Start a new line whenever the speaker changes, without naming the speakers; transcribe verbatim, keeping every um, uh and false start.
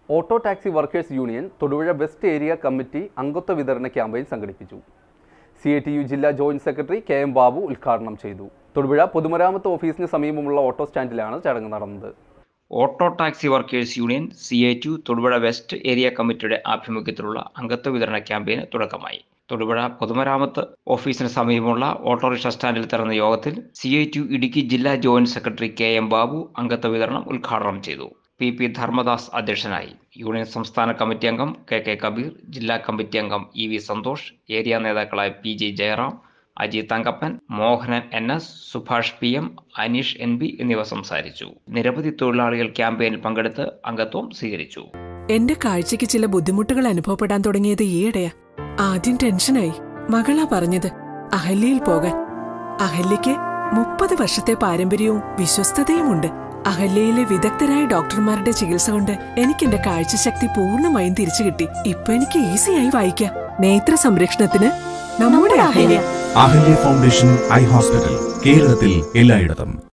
Auto taxi workers union Thodupuzha west area committee അംഗത്വ വിതരണ campaign സംഘടിപ്പിച്ചു. സി ഐ ടി യു ജില്ലാ joint secretary K M Babu ഉദ്ഘാടനം ചെയ്തു. തൊടുപുഴ പൊതുമരാമത്ത് ഓഫീസിന് സമീപമുള്ള ഓട്ടോ സ്റ്റാൻഡിലാണ് ചടങ്ങ് നടന്നത്.
Auto taxi workers union C I T U Thodupuzha west area കമ്മിറ്റിയുടെ ആഭിമുഖ്യത്തിലുള്ള അംഗത്വ വിതരണ ക്യാമ്പയിന് തുടക്കമായി. തൊടുപുഴ പൊതുമരാമത്ത് ഓഫീസിന് സമീപമുള്ള ഓട്ടോറിക്ഷ സ്റ്റാൻഡിൽ നടന്ന യോഗത്തിൽ C I T U Idukki ജില്ലാ joint secretary K M Babu അംഗത്വ വിതരണം ഉദ്ഘാടനം ചെയ്തു. പി പി ധർമ്മദാസ് അധ്യക്ഷനായി. യൂണിയൻ സംസ്ഥാന കമ്മിറ്റി അംഗം കെ കെ കബീർ, ജില്ലാ കമ്മിറ്റി അംഗം ഇ വി സന്തോഷ്, ഏരിയ നേതാക്കളായ P J Jayaram, Aji Thankappan, Mohanan N S, Subhash P M, Aneesh N B എന്നിവർ സംസാരിച്ചു. നിരവധി തൊഴിലാളികൾ ക്യാമ്പയിനിൽ പങ്കെടുത്ത് അംഗത്വം സ്വീകരിച്ചു.
എന്റെ കാഴ്ചയ്ക്ക് ചില ബുദ്ധിമുട്ടുകൾ അനുഭവപ്പെടാൻ തുടങ്ങിയത് ഈയിടെയാ. ആദ്യം ടെൻഷനായി. മകളാ പറഞ്ഞത് അഹല്യയിൽ പോകാൻ. അഹല്യയ്ക്ക് മുപ്പത് വർഷത്തെ പാരമ്പര്യവും വിശ്വസ്തതയുമുണ്ട്. അഹല്യയിലെ വിദഗ്ധരായ ഡോക്ടർമാരുടെ ചികിത്സ കൊണ്ട് എനിക്ക് എന്റെ കാഴ്ചശക്തി പൂർണ്ണമായും തിരിച്ചു കിട്ടി. ഇപ്പൊ എനിക്ക് ഈസിയായി വായിക്കാം. നേത്ര സംരക്ഷണത്തിന് നമ്മുടെ Ahalya.
Ahalya foundation eye hospital, കേരളത്തിൽ എല്ലായിടത്തും.